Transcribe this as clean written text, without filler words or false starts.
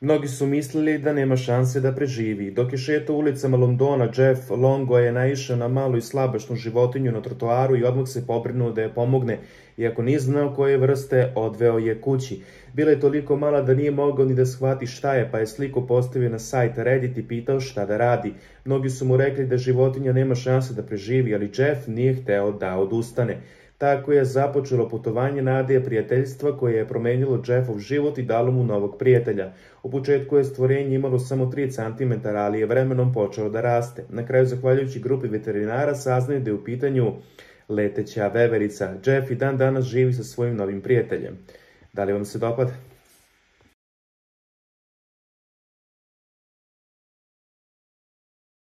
Mnogi su mislili da nema šanse da preživi. Dok je šetao ulicama Londona, Jeff Longo je naišao na malu i slabašnu životinju na trotoaru i odmah se pobrinuo da je pomogne, iako nije znao koje vrste, odveo je kući. Bila je toliko mala da nije mogao ni da shvati šta je, pa je sliku postavio na sajt Reddit i pitao šta da radi. Mnogi su mu rekli da životinja nema šanse da preživi, ali Jeff nije hteo da odustane. Tako je započelo putovanje nade prijateljstva koje je promenilo Jeffov život i dalo mu novog prijatelja. U početku je stvorenje imalo samo 3 cm, ali je vremenom počelo da raste. Na kraju, zahvaljujući grupi veterinara, saznaju da je u pitanju leteća veverica. Jeff i dan danas živi sa svojim novim prijateljem. Da li vam se dopada?